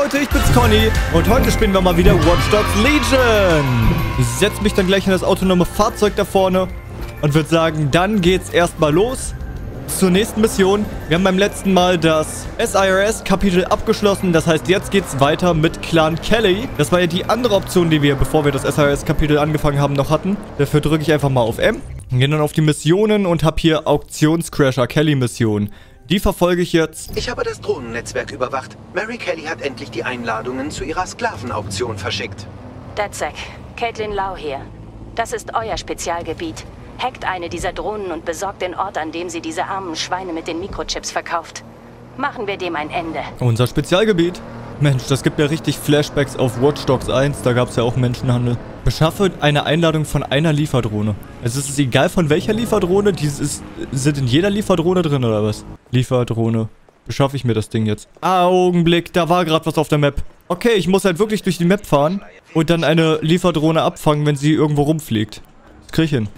Leute, ich bin's Conny und heute spielen wir mal wieder Watch Dogs Legion. Ich setze mich dann gleich in das autonome Fahrzeug da vorne und würde sagen, dann geht's erstmal los zur nächsten Mission. Wir haben beim letzten Mal das SIRS-Kapitel abgeschlossen. Das heißt, jetzt geht's weiter mit Clan Kelly. Das war ja die andere Option, die wir, bevor wir das SIRS-Kapitel angefangen haben, noch hatten. Dafür drücke ich einfach mal auf M. Gehe dann auf die Missionen und habe hier Auktionscrasher Kelly-Mission. Die verfolge ich jetzt. Ich habe das Drohnennetzwerk überwacht. Mary Kelly hat endlich die Einladungen zu ihrer Sklavenauktion verschickt. DedSec, Caitlin Lau hier. Das ist euer Spezialgebiet. Hackt eine dieser Drohnen und besorgt den Ort, an dem sie diese armen Schweine mit den Mikrochips verkauft. Machen wir dem ein Ende. Unser Spezialgebiet. Mensch, das gibt ja richtig Flashbacks auf Watch Dogs 1. Da gab es ja auch Menschenhandel. Beschaffe eine Einladung von einer Lieferdrohne. Also es ist egal von welcher Lieferdrohne. Sind in jeder Lieferdrohne drin oder was? Lieferdrohne. Beschaffe ich mir das Ding jetzt. Augenblick, da war gerade was auf der Map. Okay, ich muss halt wirklich durch die Map fahren und dann eine Lieferdrohne abfangen, wenn sie irgendwo rumfliegt. Das krieg ich hin.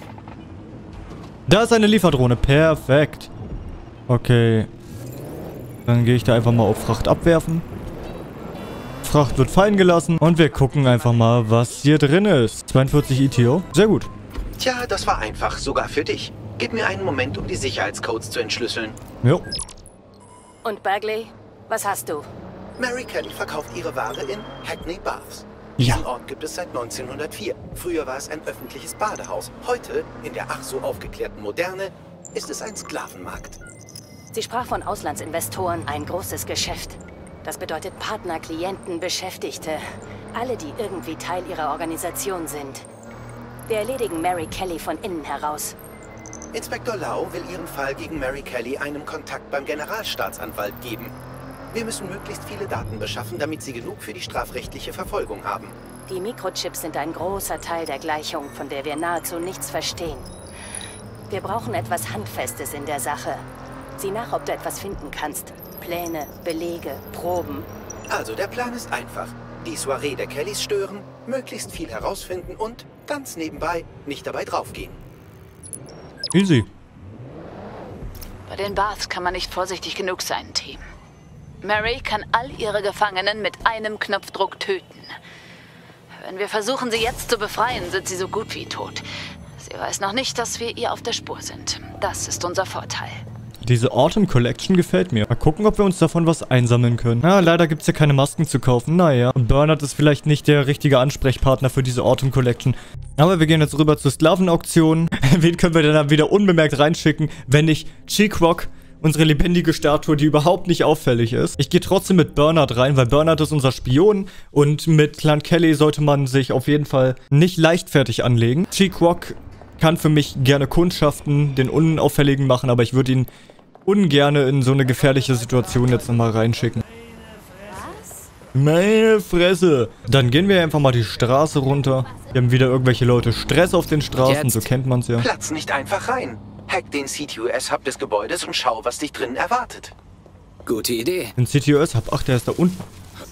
Da ist eine Lieferdrohne. Perfekt. Okay. Dann gehe ich da einfach mal auf Fracht abwerfen. Fracht wird fallen gelassen. Und wir gucken einfach mal, was hier drin ist. 42 ETO. Sehr gut. Tja, das war einfach, sogar für dich. Gib mir einen Moment, um die Sicherheitscodes zu entschlüsseln. Jo. Und Bagley, was hast du? Mary Kelly verkauft ihre Ware in Hackney Baths. Ja. Diesen Ort gibt es seit 1904. Früher war es ein öffentliches Badehaus. Heute, in der ach so aufgeklärten Moderne, ist es ein Sklavenmarkt. Sie sprach von Auslandsinvestoren, ein großes Geschäft. Das bedeutet Partner, Klienten, Beschäftigte. Alle, die irgendwie Teil ihrer Organisation sind. Wir erledigen Mary Kelly von innen heraus. Inspektor Lau will ihren Fall gegen Mary Kelly einem Kontakt beim Generalstaatsanwalt geben. Wir müssen möglichst viele Daten beschaffen, damit sie genug für die strafrechtliche Verfolgung haben. Die Mikrochips sind ein großer Teil der Gleichung, von der wir nahezu nichts verstehen. Wir brauchen etwas Handfestes in der Sache. Sieh nach, ob du etwas finden kannst. Pläne, Belege, Proben. Also der Plan ist einfach. Die Soiree der Kellys stören, möglichst viel herausfinden und, ganz nebenbei, nicht dabei draufgehen. Easy. Bei den Baths kann man nicht vorsichtig genug sein, Team. Mary kann all ihre Gefangenen mit einem Knopfdruck töten. Wenn wir versuchen, sie jetzt zu befreien, sind sie so gut wie tot. Sie weiß noch nicht, dass wir ihr auf der Spur sind. Das ist unser Vorteil. Diese Autumn Collection gefällt mir. Mal gucken, ob wir uns davon was einsammeln können. Na, leider gibt es ja keine Masken zu kaufen. Naja. Und Bernard ist vielleicht nicht der richtige Ansprechpartner für diese Autumn Collection. Aber wir gehen jetzt rüber zur Sklavenauktion. Wen können wir denn dann wieder unbemerkt reinschicken, wenn nicht Cheekrock, unsere lebendige Statue, die überhaupt nicht auffällig ist. Ich gehe trotzdem mit Bernard rein, weil Bernard ist unser Spion. Und mit Clan Kelly sollte man sich auf jeden Fall nicht leichtfertig anlegen. Cheekrock kann für mich gerne Kundschaften, den Unauffälligen machen, aber ich würde ihn ungerne in so eine gefährliche Situation jetzt nochmal reinschicken. Was? Meine Fresse. Dann gehen wir einfach mal die Straße runter. Wir haben wieder irgendwelche Leute Stress auf den Straßen, so kennt man's ja. Platz nicht einfach rein. Hack den CTOS-Hub des Gebäudes und schau, was dich drinnen erwartet. Gute Idee. Den CTOS-Hub, ach, der ist da unten.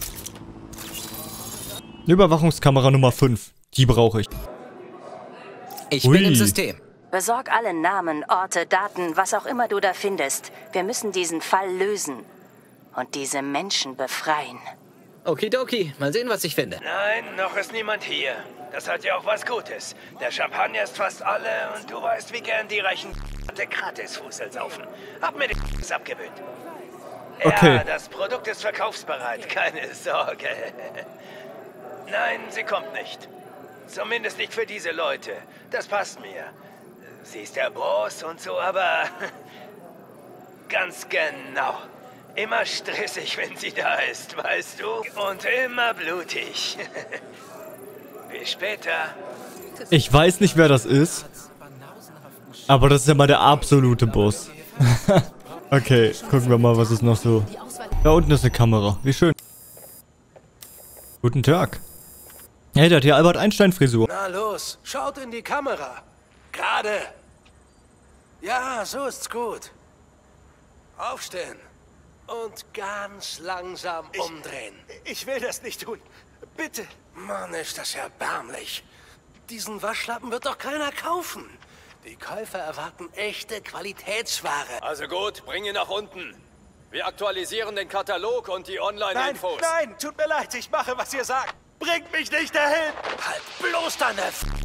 Überwachungskamera Nummer 5. Die brauche ich. Ich bin im System. Besorg alle Namen, Orte, Daten, was auch immer du da findest. Wir müssen diesen Fall lösen. Und diese Menschen befreien. Okidoki, mal sehen, was ich finde. Nein, noch ist niemand hier. Das hat ja auch was Gutes. Der Champagner ist fast alle und du weißt, wie gern die reichen Gratisfusel saufen. Hab mir das abgewöhnt. Okay. Ja, das Produkt ist verkaufsbereit, keine Sorge. Nein, sie kommt nicht. Zumindest nicht für diese Leute. Das passt mir. Sie ist der Boss und so, aber ganz genau. Immer stressig, wenn sie da ist, weißt du? Und immer blutig. Bis später. Ich weiß nicht, wer das ist. Aber das ist ja mal der absolute Boss. Okay, gucken wir mal, was ist noch so. Da unten ist eine Kamera. Wie schön. Guten Tag. Hey, der hat hier Albert Einstein-Frisur. Na los, schaut in die Kamera. Gerade. Ja, so ist's gut. Aufstehen. Und ganz langsam umdrehen. Ich will das nicht tun. Bitte. Mann, ist das erbärmlich. Diesen Waschlappen wird doch keiner kaufen. Die Käufer erwarten echte Qualitätsware. Also gut, bring ihn nach unten. Wir aktualisieren den Katalog und die Nein, Online-Infos. nein, tut mir leid, ich mache, was ihr sagt. Bringt mich nicht dahin. Halt bloß deine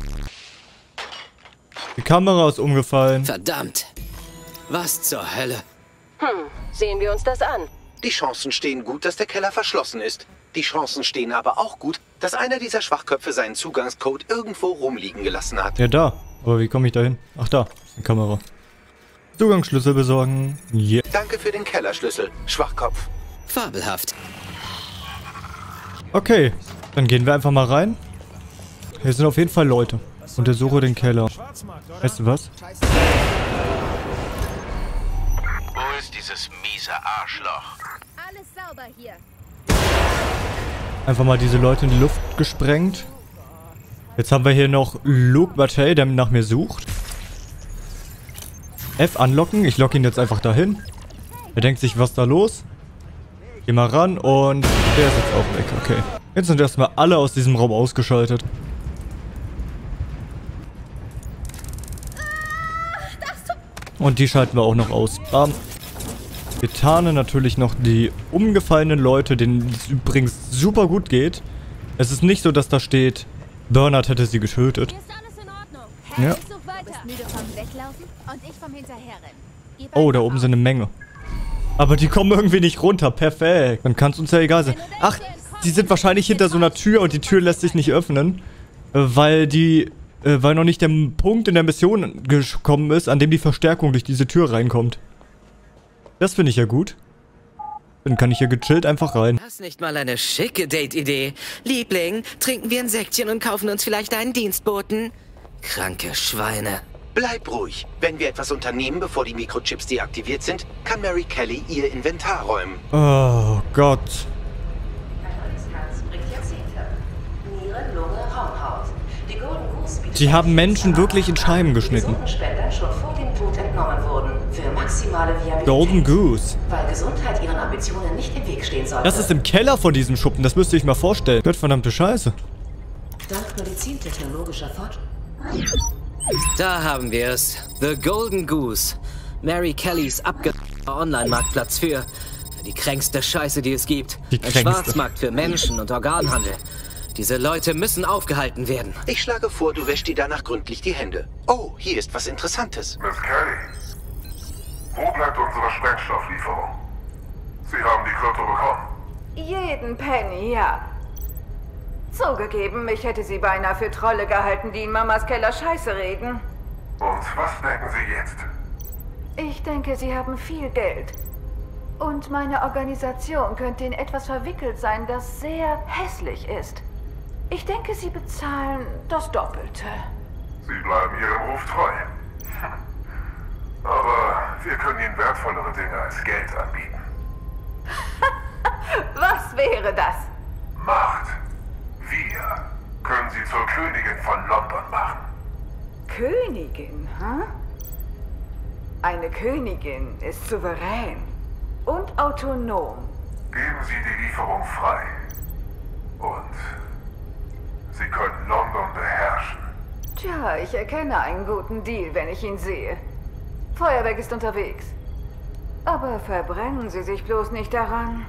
Die Kamera ist umgefallen. Verdammt. Was zur Hölle? Sehen wir uns das an. Die Chancen stehen gut, dass der Keller verschlossen ist. Die Chancen stehen aber auch gut, dass einer dieser Schwachköpfe seinen Zugangscode irgendwo rumliegen gelassen hat. Ja, da. Aber wie komme ich da hin? Ach, da. Die Kamera. Zugangsschlüssel besorgen. Yeah. Danke für den Kellerschlüssel, Schwachkopf. Fabelhaft. Okay. Dann gehen wir einfach mal rein. Hier sind auf jeden Fall Leute. Untersuche den Keller. Weißt du was? Wo ist dieses miese Arschloch? Alles sauber hier. Einfach mal diese Leute in die Luft gesprengt. Jetzt haben wir hier noch Luke Batey, der nach mir sucht. F anlocken. Ich locke ihn jetzt einfach dahin. Er denkt sich, was ist da los? Geh mal ran und der ist jetzt auch weg. Okay. Jetzt sind erstmal alle aus diesem Raum ausgeschaltet. Und die schalten wir auch noch aus. Wir tarnen natürlich noch die umgefallenen Leute, denen es übrigens super gut geht. Es ist nicht so, dass da steht, Bernard hätte sie getötet. Hier ist alles in Ordnung. Ja. Ich such weiter. Du bist müde vom Weglaufen und ich vom Hinterherrennen. Geh Oh, da weiter oben auf. sind eine Menge. Aber die kommen irgendwie nicht runter. Perfekt. Dann kann es uns ja egal sein. Ach, die sind wahrscheinlich hinter so einer Tür und die Tür lässt sich nicht öffnen. Weil noch nicht der Punkt in der Mission gekommen ist, an dem die Verstärkung durch diese Tür reinkommt. Das finde ich ja gut. Dann kann ich hier gechillt einfach rein. Das ist nicht mal eine schicke Date-Idee. Liebling, trinken wir ein Säckchen und kaufen uns vielleicht einen Dienstboten? Kranke Schweine. Bleib ruhig. Wenn wir etwas unternehmen, bevor die Mikrochips deaktiviert sind, kann Mary Kelly ihr Inventar räumen. Oh Gott. Sie haben Menschen wirklich in Scheiben geschnitten. Schon vor dem Tod entnommen wurden. Für maximale Viabilität. Golden Goose. Weil Gesundheit ihren Ambitionen nicht im Weg stehen sollte. Das ist im Keller von diesem Schuppen, das müsst ihr euch mal vorstellen. Gottverdammte Scheiße. Dank medizintechnologischer Fortschritte. Da haben wir es. The Golden Goose. Mary Kellys Online-Marktplatz für die kränkste Scheiße, die es gibt. Die Ein kränkste. Schwarzmarkt für Menschen und Organhandel. Diese Leute müssen aufgehalten werden. Ich schlage vor, du wäschst dir danach gründlich die Hände. Oh, hier ist was Interessantes. Miss Kelly, wo bleibt unsere Sprengstofflieferung? Sie haben die Krypto bekommen. Jeden Penny, ja. Zugegeben, ich hätte sie beinahe für Trolle gehalten, die in Mamas Keller Scheiße reden. Und was denken Sie jetzt? Ich denke, sie haben viel Geld. Und meine Organisation könnte in etwas verwickelt sein, das sehr hässlich ist. Ich denke, sie bezahlen das Doppelte. Sie bleiben Ihrem Ruf treu. Aber wir können Ihnen wertvollere Dinge als Geld anbieten. Was wäre das? Macht. Wir können Sie zur Königin von London machen. Königin, hm? Eine Königin ist souverän und autonom. Geben Sie die Lieferung frei. Und Sie können London beherrschen. Tja, ich erkenne einen guten Deal, wenn ich ihn sehe. Feuerwerk ist unterwegs. Aber verbrennen Sie sich bloß nicht daran.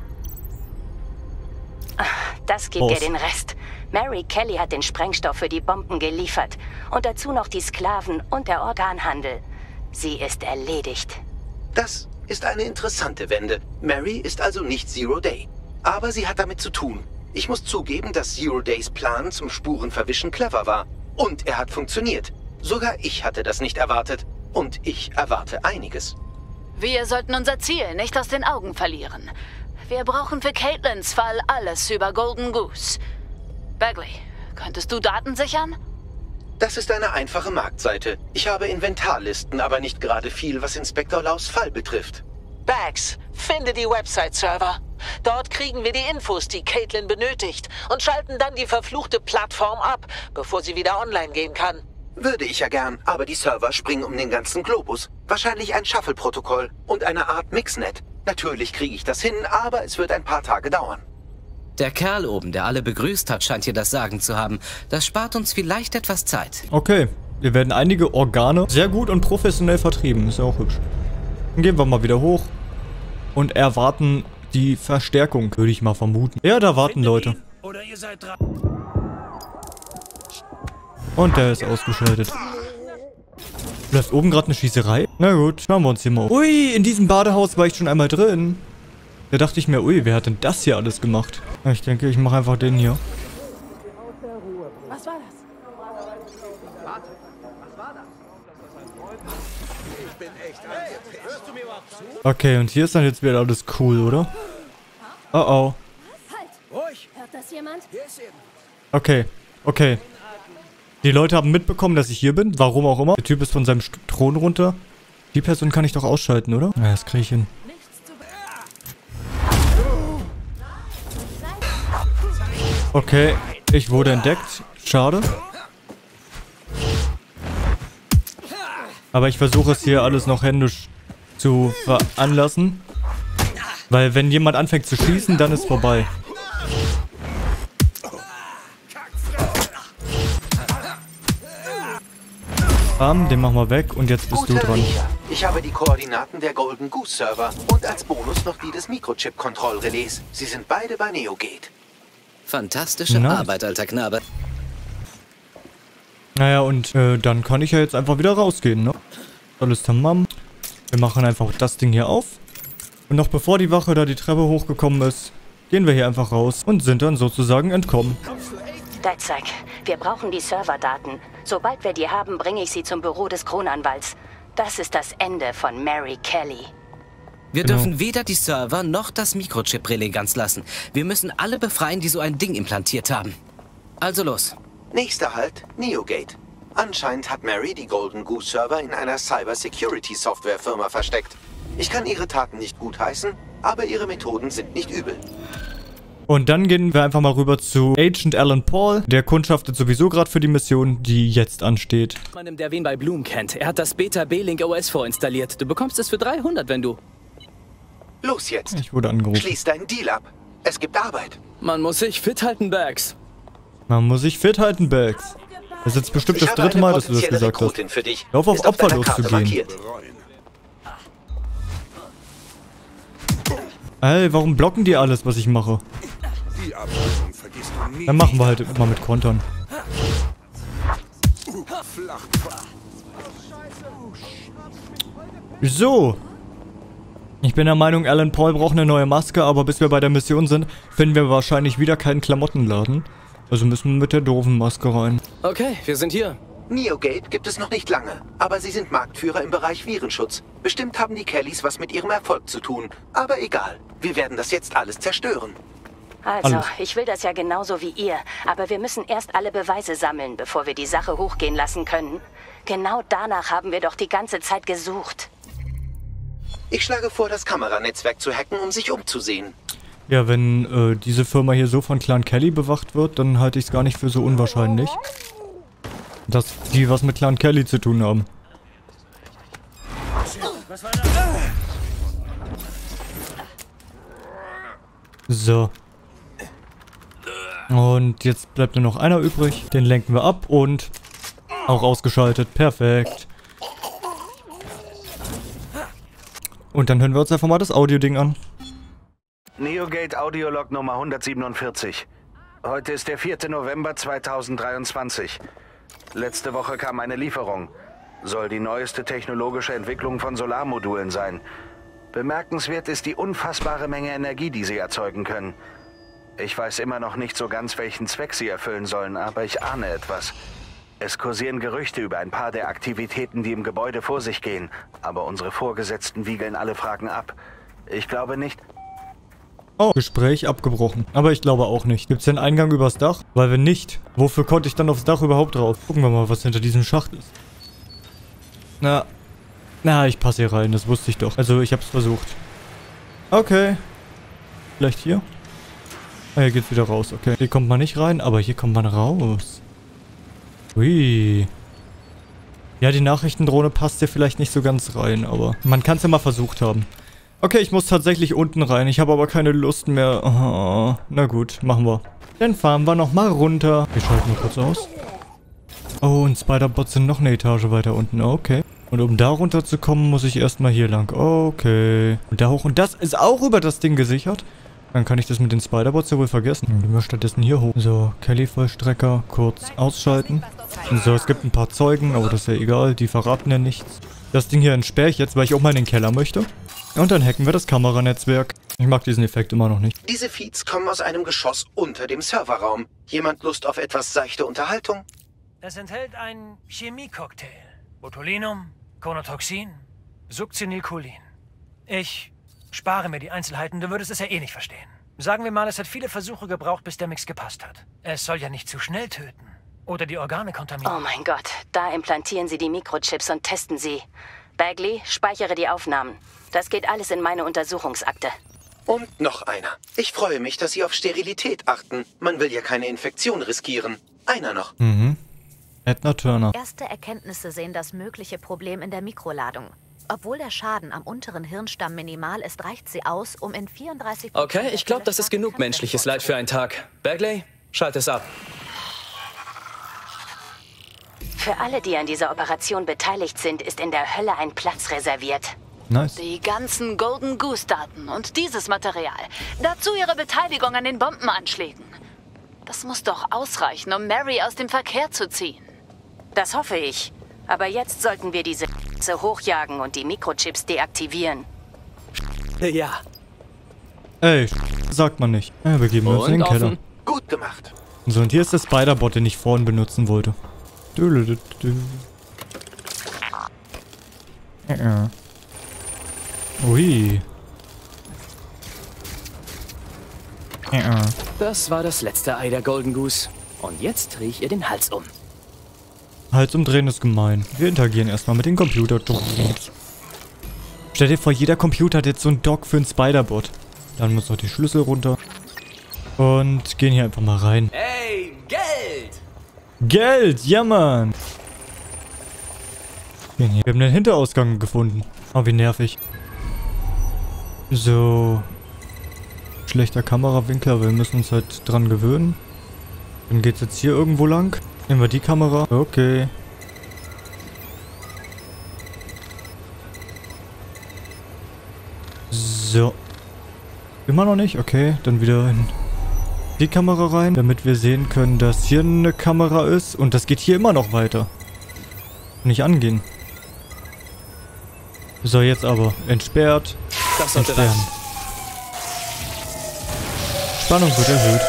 Das gibt dir den Rest. Mary Kelly hat den Sprengstoff für die Bomben geliefert. Und dazu noch die Sklaven und der Organhandel. Sie ist erledigt. Das ist eine interessante Wende. Mary ist also nicht Zero Day. Aber sie hat damit zu tun. Ich muss zugeben, dass Zero Days Plan zum Spurenverwischen clever war. Und er hat funktioniert. Sogar ich hatte das nicht erwartet. Und ich erwarte einiges. Wir sollten unser Ziel nicht aus den Augen verlieren. Wir brauchen für Caitlins Fall alles über Golden Goose. Bagley, könntest du Daten sichern? Das ist eine einfache Marktseite. Ich habe Inventarlisten, aber nicht gerade viel, was Inspektor Laus Fall betrifft. Bags, finde die Website-Server. Dort kriegen wir die Infos, die Caitlin benötigt und schalten dann die verfluchte Plattform ab, bevor sie wieder online gehen kann. Würde ich ja gern, aber die Server springen um den ganzen Globus. Wahrscheinlich ein Shuffle-Protokoll und eine Art Mixnet. Natürlich kriege ich das hin, aber es wird ein paar Tage dauern. Der Kerl oben, der alle begrüßt hat, scheint hier das Sagen zu haben. Das spart uns vielleicht etwas Zeit. Okay, wir werden einige Organe sehr gut und professionell vertrieben. Ist ja auch hübsch. Dann gehen wir mal wieder hoch. und erwarten die Verstärkung, würde ich mal vermuten. Ja, da warten Leute. Oder ihr seid dran. Und der ist ausgeschaltet. Läuft oben gerade eine Schießerei? Na gut, schauen wir uns hier mal um. Ui, in diesem Badehaus war ich schon einmal drin. Da dachte ich mir, ui, wer hat denn das hier alles gemacht? Ja, ich denke, ich mache einfach den hier. Was war das? Okay, und hier ist dann jetzt wieder alles cool, oder? Oh oh. Halt! Hört das jemand? Okay, okay. Die Leute haben mitbekommen, dass ich hier bin. Warum auch immer. Der Typ ist von seinem Thron runter. Die Person kann ich doch ausschalten, oder? Ja, das kriege ich hin. Okay, ich wurde entdeckt. Schade. Aber ich versuche es hier alles noch händisch zu veranlassen. Weil wenn jemand anfängt zu schießen, dann ist vorbei. Bam, den machen wir weg und jetzt bist du dran. Ich habe die Koordinaten der Golden Goose Server und als Bonus noch die des Mikrochip-Kontrollrelais. Sie sind beide bei Neogate. Fantastische Arbeit, alter Knabe. Naja, und dann kann ich ja jetzt einfach wieder rausgehen, ne? Alles tamam. Wir machen einfach das Ding hier auf. Und noch bevor die Wache da die Treppe hochgekommen ist, gehen wir hier einfach raus und sind dann sozusagen entkommen. DedSec, wir brauchen die Serverdaten. Sobald wir die haben, bringe ich sie zum Büro des Kronanwalts. Das ist das Ende von Mary Kelly. Wir dürfen weder die Server noch das Mikrochip-Relais ganz lassen. Wir müssen alle befreien, die so ein Ding implantiert haben. Also los. Nächster Halt, Neogate. Anscheinend hat Mary die Golden Goose Server in einer Cyber-Security-Software-Firma versteckt. Ich kann ihre Taten nicht gutheißen, aber ihre Methoden sind nicht übel. Und dann gehen wir einfach mal rüber zu Agent Alan Paul. Der kundschaftet sowieso gerade für die Mission, die jetzt ansteht. Meinem, der wen bei Bloom kennt. Er hat das Beta B-Link OS vorinstalliert. Du bekommst es für 300, wenn du... Los jetzt. Ich wurde angerufen. Schließ deinen Deal ab. Es gibt Arbeit. Man muss sich fit halten, Bags. Man muss sich fit halten, Bags. Das ist jetzt bestimmt das dritte Mal, dass du das gesagt hast. Lauf auf Opfer loszugehen. Ey, warum blocken die alles, was ich mache? Dann machen wir halt immer mit Kontern. So. Ich bin der Meinung, Alan Paul braucht eine neue Maske, aber bis wir bei der Mission sind, finden wir wahrscheinlich wieder keinen Klamottenladen. Also müssen wir mit der doofen Maske rein. Okay, wir sind hier. Neogate gibt es noch nicht lange, aber sie sind Marktführer im Bereich Virenschutz. Bestimmt haben die Kellys was mit ihrem Erfolg zu tun. Aber egal, wir werden das jetzt alles zerstören. Also, ich will das ja genauso wie ihr, aber wir müssen erst alle Beweise sammeln, bevor wir die Sache hochgehen lassen können. Genau danach haben wir doch die ganze Zeit gesucht. Ich schlage vor, das Kameranetzwerk zu hacken, um sich umzusehen. Ja, wenn diese Firma hier so von Clan Kelly bewacht wird, dann halte ich es gar nicht für so unwahrscheinlich, dass die was mit Clan Kelly zu tun haben. So. Und jetzt bleibt nur noch einer übrig. Den lenken wir ab und auch ausgeschaltet. Perfekt. Und dann hören wir uns einfach mal das Audio-Ding an. Neogate Audiolog Nummer 147. Heute ist der 4. November 2023. Letzte Woche kam eine Lieferung. Soll die neueste technologische Entwicklung von Solarmodulen sein. Bemerkenswert ist die unfassbare Menge Energie, die sie erzeugen können. Ich weiß immer noch nicht so ganz, welchen Zweck sie erfüllen sollen, aber ich ahne etwas. Es kursieren Gerüchte über ein paar der Aktivitäten, die im Gebäude vor sich gehen, aber unsere Vorgesetzten wiegeln alle Fragen ab. Ich glaube nicht... Oh, Gespräch abgebrochen. Aber ich glaube auch nicht. Gibt es den Eingang übers Dach? Weil wenn nicht, wofür konnte ich dann aufs Dach überhaupt drauf? Gucken wir mal, was hinter diesem Schacht ist. Na, ich passe hier rein, das wusste ich doch. Also, ich hab's versucht. Okay. Vielleicht hier? Ah, hier geht's wieder raus, okay. Hier kommt man nicht rein, aber hier kommt man raus. Ui. Ja, die Nachrichtendrohne passt hier vielleicht nicht so ganz rein, aber man kann es ja mal versucht haben. Okay, ich muss tatsächlich unten rein. Ich habe aber keine Lust mehr. Oh, na gut, machen wir. Dann fahren wir nochmal runter. Wir schalten mal kurz aus. Oh, und Spider-Bots sind noch eine Etage weiter unten. Okay. Und um da runter zu kommen, muss ich erstmal hier lang. Okay. Und da hoch. Und das ist auch über das Ding gesichert. Dann kann ich das mit den Spider-Bots ja wohl vergessen. Dann gehen wir stattdessen hier hoch. So, Kelly-Vollstrecker kurz ausschalten. So, es gibt ein paar Zeugen, aber das ist ja egal. Die verraten ja nichts. Das Ding hier entsperre ich jetzt, weil ich auch mal in den Keller möchte. Und dann hacken wir das Kameranetzwerk. Ich mag diesen Effekt immer noch nicht. Diese Feeds kommen aus einem Geschoss unter dem Serverraum. Jemand Lust auf etwas seichte Unterhaltung? Es enthält einen Chemiecocktail. Botulinum, Conotoxin, Succinylcholin. Ich spare mir die Einzelheiten, du würdest es ja eh nicht verstehen. Sagen wir mal, es hat viele Versuche gebraucht, bis der Mix gepasst hat. Es soll ja nicht zu schnell töten. Oder die Organe kontaminieren. Oh mein Gott, da implantieren sie die Mikrochips und testen sie. Bagley, speichere die Aufnahmen. Das geht alles in meine Untersuchungsakte. Und noch einer. Ich freue mich, dass Sie auf Sterilität achten. Man will ja keine Infektion riskieren. Einer noch. Edna Turner. Erste Erkenntnisse sehen das mögliche Problem in der Mikroladung. Obwohl der Schaden am unteren Hirnstamm minimal ist, reicht sie aus, um in 34%... Okay, ich glaube, das ist genug menschliches Leid für einen Tag. Bagley, schalt es ab. Für alle, die an dieser Operation beteiligt sind, ist in der Hölle ein Platz reserviert. Nice. Die ganzen Golden Goose-Daten und dieses Material. Dazu ihre Beteiligung an den Bombenanschlägen. Das muss doch ausreichen, um Mary aus dem Verkehr zu ziehen. Das hoffe ich. Aber jetzt sollten wir diese hochjagen und die Mikrochips deaktivieren. Ja. Ey, sagt man nicht. Ja, wir geben uns in den Keller. Gut gemacht. So, und hier ist der Spider-Bot, den ich vorhin benutzen wollte. Ui. Das war das letzte Ei der Golden Goose. Und jetzt drehe ich ihr den Hals um. Hals umdrehen ist gemein. Wir interagieren erstmal mit dem Computer. Stell dir vor, jeder Computer hat jetzt so ein Dock für einen Spider-Bot. Dann muss noch die Schlüssel runter. Und gehen hier einfach mal rein. Hey, Geld! Geld, ja Mann! Wir haben den Hinterausgang gefunden. Oh, wie nervig. So. Schlechter Kamerawinkel, aber wir müssen uns halt dran gewöhnen. Dann geht's jetzt hier irgendwo lang. Nehmen wir die Kamera. Okay. So. Immer noch nicht? Okay, dann wieder in die Kamera rein, damit wir sehen können, dass hier eine Kamera ist. Und das geht hier immer noch weiter. Nicht angehen. So, jetzt aber. Entsperrt. Das sollte reichen. Spannung wird erhöht.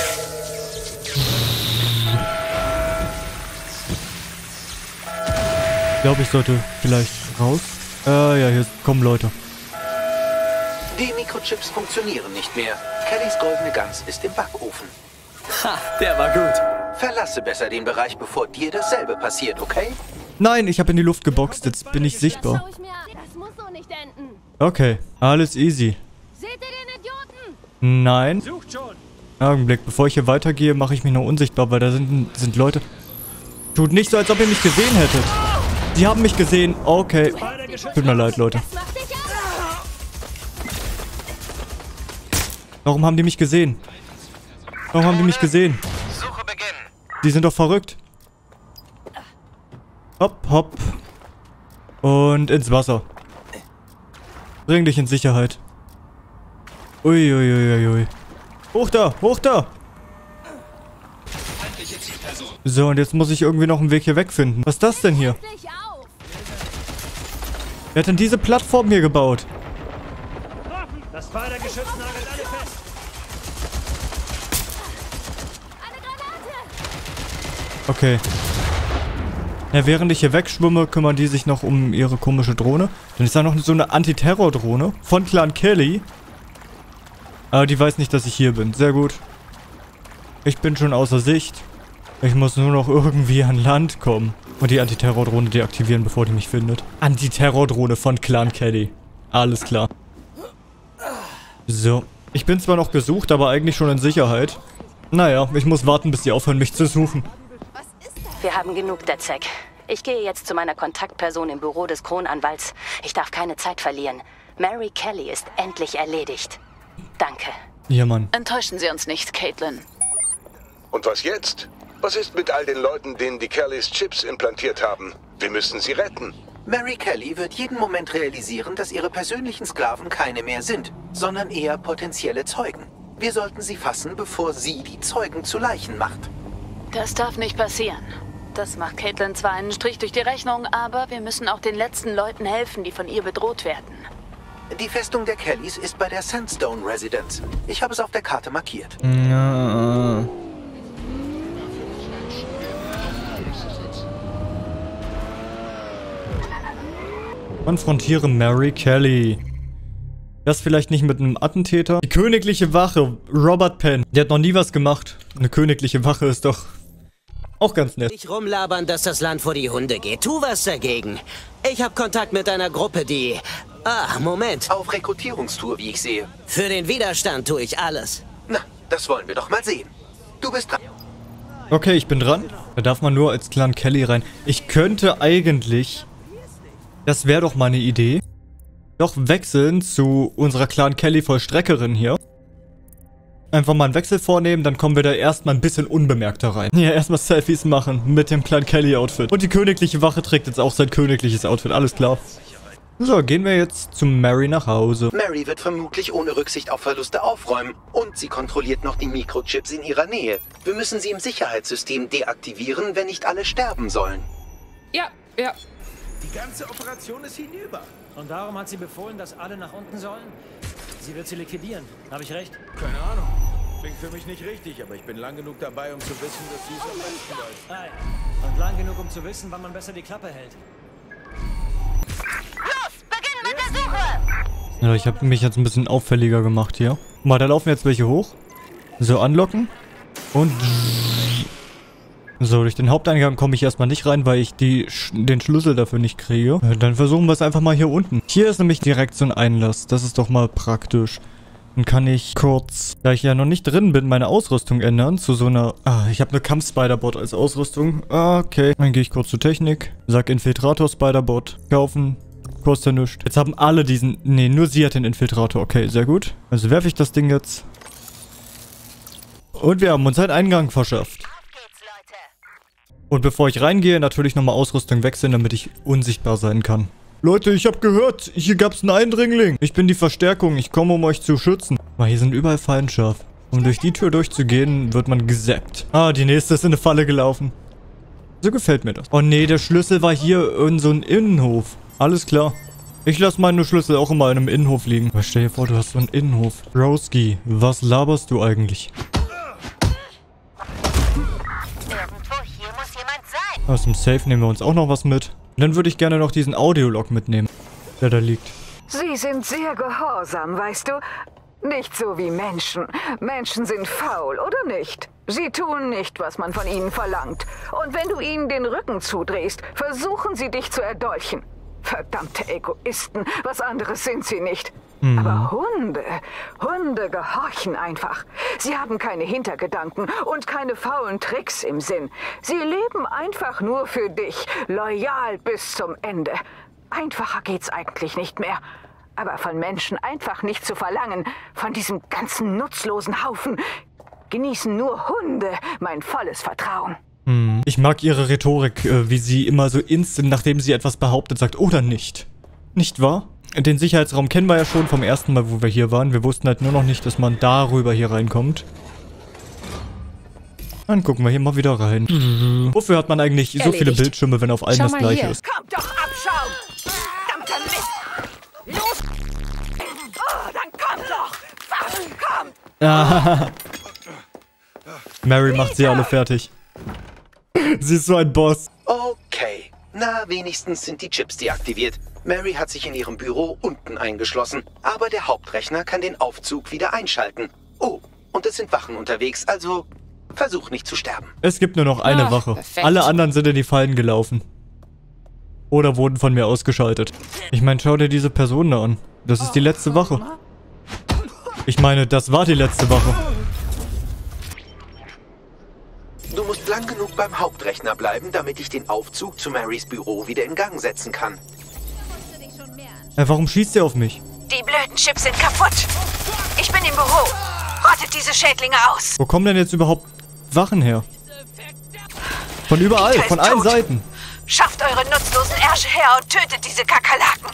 Ich glaube, ich sollte vielleicht raus. Ja, hier kommen Leute. Die Mikrochips funktionieren nicht mehr. Kellys goldene Gans ist im Backofen. Ha, der war gut. Verlasse besser den Bereich, bevor dir dasselbe passiert, okay? Nein, ich habe in die Luft geboxt. Jetzt bin ich sichtbar. Das muss so nicht enden. Okay, alles easy. Seht ihr den Idioten? Nein. Augenblick, bevor ich hier weitergehe, mache ich mich noch unsichtbar, weil da sind Leute. Tut nicht so, als ob ihr mich gesehen hättet. Sie haben mich gesehen. Okay. Tut mir leid, Leute. Warum haben die mich gesehen? Warum haben die mich gesehen? Die sind doch verrückt. Hopp, hopp. Und ins Wasser. Bring dich in Sicherheit. Uiuiuiui. Hoch da, hoch da. So, und jetzt muss ich irgendwie noch einen Weg hier wegfinden. Was ist das denn hier? Wer hat denn diese Plattform hier gebaut? Das Spider-Geschütz nagelt alle fest. Okay. Ja, während ich hier wegschwimme, kümmern die sich noch um ihre komische Drohne. Dann ist da noch so eine Antiterror-Drohne von Clan Kelly. Aber die weiß nicht, dass ich hier bin. Sehr gut. Ich bin schon außer Sicht. Ich muss nur noch irgendwie an Land kommen. Und die Antiterror-Drohne deaktivieren, bevor die mich findet. Antiterror-Drohne von Clan Kelly. Alles klar. So. Ich bin zwar noch gesucht, aber eigentlich schon in Sicherheit. Naja, ich muss warten, bis die aufhören, mich zu suchen. Wir haben genug, Detzek. Ich gehe jetzt zu meiner Kontaktperson im Büro des Kronanwalts. Ich darf keine Zeit verlieren. Mary Kelly ist endlich erledigt. Danke. Ja, Mann. Enttäuschen Sie uns nicht, Caitlin. Und was jetzt? Was ist mit all den Leuten, denen die Kellys Chips implantiert haben? Wir müssen sie retten. Mary Kelly wird jeden Moment realisieren, dass ihre persönlichen Sklaven keine mehr sind, sondern eher potenzielle Zeugen. Wir sollten sie fassen, bevor sie die Zeugen zu Leichen macht. Das darf nicht passieren. Das macht Caitlin zwar einen Strich durch die Rechnung, aber wir müssen auch den letzten Leuten helfen, die von ihr bedroht werden. Die Festung der Kellys ist bei der Sandstone Residence. Ich habe es auf der Karte markiert. Ja. Konfrontiere Mary Kelly. Das vielleicht nicht mit einem Attentäter. Die königliche Wache, Robert Penn. Der hat noch nie was gemacht. Eine königliche Wache ist doch auch ganz nett. Nicht rumlabern, dass das Land vor die Hunde geht. Tu was dagegen. Ich habe Kontakt mit einer Gruppe, die... Moment. Auf Rekrutierungstour, wie ich sehe. Für den Widerstand tue ich alles. Na, das wollen wir doch mal sehen. Du bist dran. Okay, ich bin dran. Da darf man nur als Clan Kelly rein. Ich könnte eigentlich... Das wäre doch mal eine Idee. Doch wechseln zu unserer Clan Kelly Vollstreckerin hier. Einfach mal einen Wechsel vornehmen, dann kommen wir da erstmal ein bisschen unbemerkter rein. Ja, erstmal Selfies machen mit dem Clan Kelly Outfit. Und die königliche Wache trägt jetzt auch sein königliches Outfit, alles klar. So, gehen wir jetzt zu Mary nach Hause. Mary wird vermutlich ohne Rücksicht auf Verluste aufräumen. Und sie kontrolliert noch die Mikrochips in ihrer Nähe. Wir müssen sie im Sicherheitssystem deaktivieren, wenn nicht alle sterben sollen. Ja. Die ganze Operation ist hinüber. Und darum hat sie befohlen, dass alle nach unten sollen? Sie wird sie liquidieren. Habe ich recht? Keine Ahnung. Klingt für mich nicht richtig, aber ich bin lang genug dabei, um zu wissen, dass sie es am besten weiß. Hey. Und lang genug, um zu wissen, wann man besser die Klappe hält. Los, beginnen mit der Suche! Ja, ich habe mich jetzt ein bisschen auffälliger gemacht hier. Mal, da laufen jetzt welche hoch. So, anlocken. Und... So, durch den Haupteingang komme ich erstmal nicht rein, weil ich den Schlüssel dafür nicht kriege. Dann versuchen wir es einfach mal hier unten. Hier ist nämlich direkt so ein Einlass. Das ist doch mal praktisch. Dann kann ich kurz, da ich ja noch nicht drin bin, meine Ausrüstung ändern zu so einer... ich habe eine Kampf-Spider-Bot als Ausrüstung. Okay. Dann gehe ich kurz zu Technik. Sag Infiltrator-Spider-Bot. Kaufen. Kostet ja nichts. Jetzt haben alle diesen... Nee, nur sie hat den Infiltrator. Okay, sehr gut. Also werfe ich das Ding jetzt. Und wir haben uns einen Eingang verschafft. Und bevor ich reingehe, natürlich nochmal Ausrüstung wechseln, damit ich unsichtbar sein kann. Leute, ich habe gehört, hier gab's einen Eindringling. Ich bin die Verstärkung, ich komme, um euch zu schützen. Aber hier sind überall Fallen scharf. Um durch die Tür durchzugehen, wird man gesappt. Die nächste ist in eine Falle gelaufen. So gefällt mir das. Oh nee, der Schlüssel war hier in so einem Innenhof. Alles klar. Ich lasse meine Schlüssel auch immer in einem Innenhof liegen. Aber stell dir vor, du hast so einen Innenhof. Broski, was laberst du eigentlich? Aus dem Safe nehmen wir uns auch noch was mit. Und dann würde ich gerne noch diesen Audiolog mitnehmen, der da liegt. Sie sind sehr gehorsam, weißt du? Nicht so wie Menschen. Menschen sind faul, oder nicht? Sie tun nicht, was man von ihnen verlangt. Und wenn du ihnen den Rücken zudrehst, versuchen sie dich zu erdolchen. Verdammte Egoisten, was anderes sind sie nicht. Aber Hunde gehorchen einfach. Sie haben keine Hintergedanken und keine faulen Tricks im Sinn. Sie leben einfach nur für dich, loyal bis zum Ende. Einfacher geht's eigentlich nicht mehr. Aber von Menschen einfach nicht zu verlangen, von diesem ganzen nutzlosen Haufen, genießen nur Hunde mein volles Vertrauen. Ich mag ihre Rhetorik, wie sie immer so instant, nachdem sie etwas behauptet, sagt, oder nicht. Nicht wahr? Den Sicherheitsraum kennen wir ja schon vom ersten Mal, wo wir hier waren. Wir wussten halt nur noch nicht, dass man darüber hier reinkommt. Dann gucken wir hier mal wieder rein. Wofür hat man eigentlich so viele Bildschirme, wenn auf allen das gleiche ist? Kommt doch, Abschaum! Verdammter Mist! Los! Oh, dann komm doch! Komm! Mary macht sie alle fertig. Sie ist so ein Boss. Okay. Na, wenigstens sind die Chips deaktiviert. Mary hat sich in ihrem Büro unten eingeschlossen. Aber der Hauptrechner kann den Aufzug wieder einschalten. Oh, und es sind Wachen unterwegs, also versuch nicht zu sterben. Es gibt nur noch eine Wache. Perfekt. Alle anderen sind in die Fallen gelaufen. Oder wurden von mir ausgeschaltet. Ich meine, schau dir diese Person da an. Das ist die letzte Wache. Ich meine, das war die letzte Wache. Du musst lang genug beim Hauptrechner bleiben, damit ich den Aufzug zu Marys Büro wieder in Gang setzen kann. Warum schießt ihr auf mich? Die blöden Chips sind kaputt. Ich bin im Büro. Rottet diese Schädlinge aus. Wo kommen denn jetzt überhaupt Wachen her? Von überall, von allen Seiten. Schafft eure nutzlosen Ärsche her und tötet diese Kakerlaken.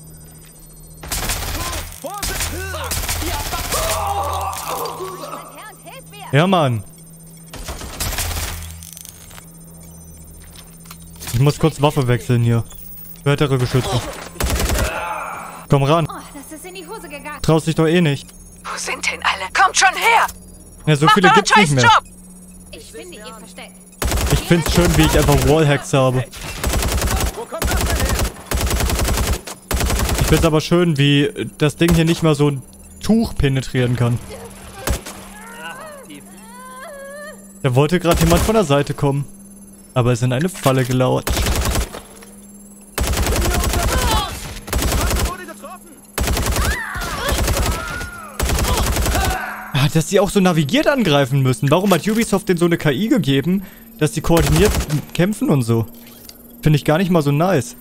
Ja, Mann. Ich muss kurz Waffe wechseln hier. Weitere Geschütze. Komm ran. Das ist in die Hose gegangen. Traust dich doch eh nicht. Wo sind denn alle? Kommt schon her! Ja, so viele gibt's nicht mehr. Ich finde ihr Versteck. Ich find's schön, wie ich einfach Wallhacks habe. Ich find's aber schön, wie das Ding hier nicht mal so ein Tuch penetrieren kann. Da wollte gerade jemand von der Seite kommen. Aber ist in eine Falle gelauert. Ah, dass die auch so navigiert angreifen müssen. Warum hat Ubisoft denn so eine KI gegeben, dass die koordiniert kämpfen und so? Finde ich gar nicht mal so nice.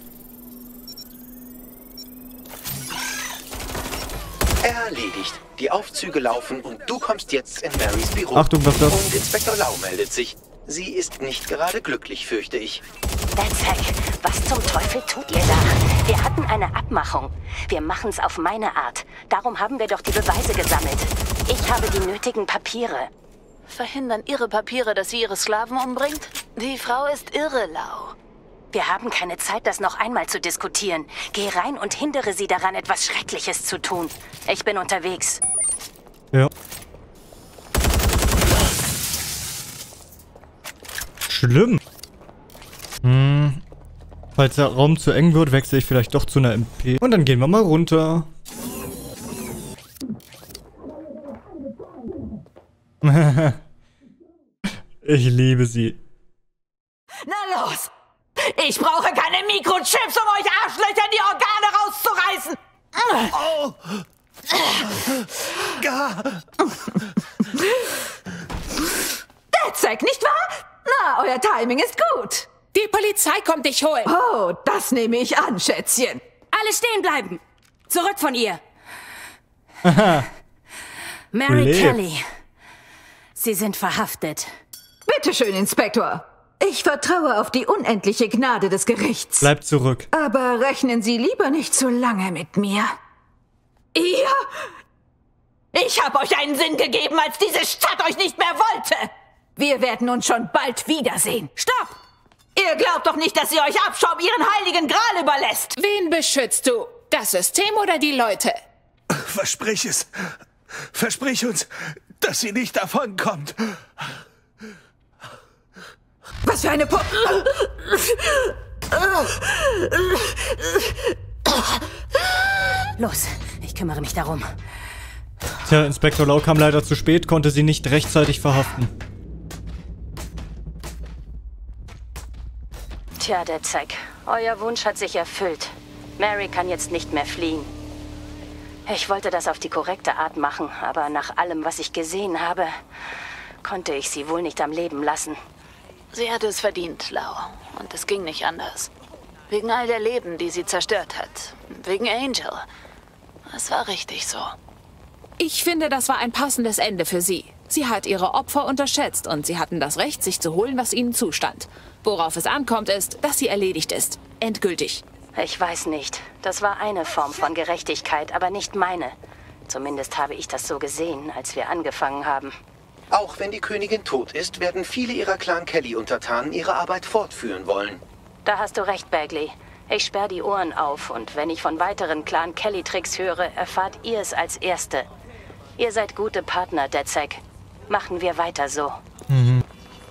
Erledigt. Die Aufzüge laufen und du kommst jetzt in Marys Büro. Achtung, was das? Und Inspektor Lau meldet sich. Sie ist nicht gerade glücklich, fürchte ich. DedSec, was zum Teufel tut ihr da? Wir hatten eine Abmachung. Wir machen's auf meine Art. Darum haben wir doch die Beweise gesammelt. Ich habe die nötigen Papiere. Verhindern Ihre Papiere, dass sie Ihre Sklaven umbringt? Die Frau ist irre, Lau. Wir haben keine Zeit, das noch einmal zu diskutieren. Geh rein und hindere sie daran, etwas Schreckliches zu tun. Ich bin unterwegs. Ja. Schlimm. Falls der Raum zu eng wird, wechsle ich vielleicht doch zu einer MP. Und dann gehen wir mal runter. Ich liebe sie. Na los! Ich brauche keine Mikrochips, um euch Arschlöcher die Organe rauszureißen! DedSec, nicht wahr? Na, euer Timing ist gut. Die Polizei kommt dich holen. Oh, das nehme ich an, Schätzchen. Alle stehen bleiben. Zurück von ihr. Aha. Mary Kelly. Sie sind verhaftet. Bitte schön, Inspektor. Ich vertraue auf die unendliche Gnade des Gerichts. Bleibt zurück. Aber rechnen Sie lieber nicht zu lange mit mir. Ihr? Ich habe euch einen Sinn gegeben, als diese Stadt euch nicht mehr wollte. Wir werden uns schon bald wiedersehen. Stopp! Ihr glaubt doch nicht, dass sie euch Abschaum ihren heiligen Gral überlässt. Wen beschützt du? Das System oder die Leute? Versprich es. Versprich uns, dass sie nicht davonkommt. Was für eine Los, ich kümmere mich darum. Tja, Inspektor Lau kam leider zu spät, konnte sie nicht rechtzeitig verhaften. Tja, DedSec, euer Wunsch hat sich erfüllt. Mary kann jetzt nicht mehr fliehen. Ich wollte das auf die korrekte Art machen, aber nach allem, was ich gesehen habe, konnte ich sie wohl nicht am Leben lassen. Sie hatte es verdient, Lau. Und es ging nicht anders. Wegen all der Leben, die sie zerstört hat. Wegen Angel. Es war richtig so. Ich finde, das war ein passendes Ende für sie. Sie hat ihre Opfer unterschätzt und sie hatten das Recht, sich zu holen, was ihnen zustand. Worauf es ankommt, ist, dass sie erledigt ist. Endgültig. Ich weiß nicht. Das war eine Form von Gerechtigkeit, aber nicht meine. Zumindest habe ich das so gesehen, als wir angefangen haben. Auch wenn die Königin tot ist, werden viele ihrer Clan Kelly-Untertanen ihre Arbeit fortführen wollen. Da hast du recht, Bagley. Ich sperre die Ohren auf und wenn ich von weiteren Clan Kelly-Tricks höre, erfahrt ihr es als Erste. Ihr seid gute Partner, DedSec. Machen wir weiter so. Mhm.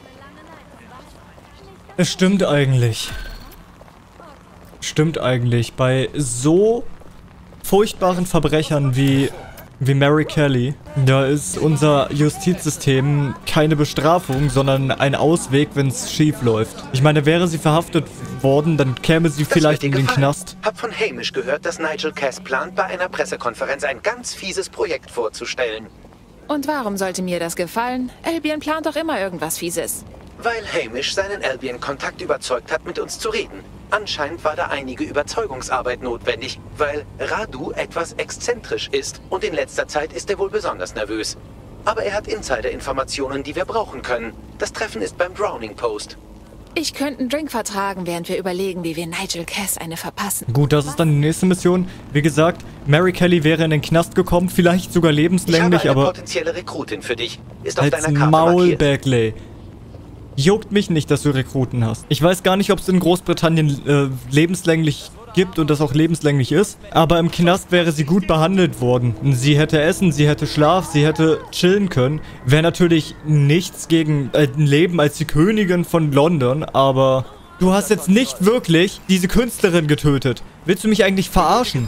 Es stimmt eigentlich. Stimmt eigentlich. Bei so furchtbaren Verbrechern wie Mary Kelly, da ist unser Justizsystem keine Bestrafung, sondern ein Ausweg, wenn es schief läuft. Ich meine, wäre sie verhaftet worden, dann käme sie vielleicht in den Knast. Hab von Hamish gehört, dass Nigel Cass plant, bei einer Pressekonferenz ein ganz fieses Projekt vorzustellen. Und warum sollte mir das gefallen? Albion plant doch immer irgendwas Fieses. Weil Hamish seinen Albion-Kontakt überzeugt hat, mit uns zu reden. Anscheinend war da einige Überzeugungsarbeit notwendig, weil Radu etwas exzentrisch ist und in letzter Zeit ist er wohl besonders nervös. Aber er hat Insider-Informationen, die wir brauchen können. Das Treffen ist beim Drowning Post. Ich könnte einen Drink vertragen, während wir überlegen, wie wir Nigel Cass eine verpassen. Gut, das ist dann die nächste Mission. Wie gesagt, Mary Kelly wäre in den Knast gekommen, vielleicht sogar lebenslänglich, ich habe eine aber... potenzielle Rekrutin für dich. Ist auf als deiner Karte Maul, markiert. Bagley. Juckt mich nicht, dass du Rekruten hast. Ich weiß gar nicht, ob es in Großbritannien lebenslänglich gibt und das auch lebenslänglich ist. Aber im Knast wäre sie gut behandelt worden. Sie hätte essen, sie hätte Schlaf, sie hätte chillen können. Wäre natürlich nichts gegen ein Leben als die Königin von London, aber du hast jetzt nicht wirklich diese Künstlerin getötet. Willst du mich eigentlich verarschen?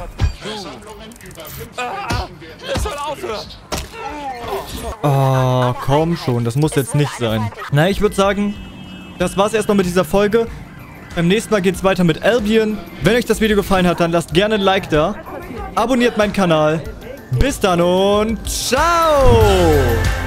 Es soll aufhören! Oh, komm schon, das muss jetzt nicht sein. Na, ich würde sagen, das war's erstmal mit dieser Folge. Beim nächsten Mal geht's weiter mit Albion. Wenn euch das Video gefallen hat, dann lasst gerne ein Like da. Abonniert meinen Kanal. Bis dann und ciao!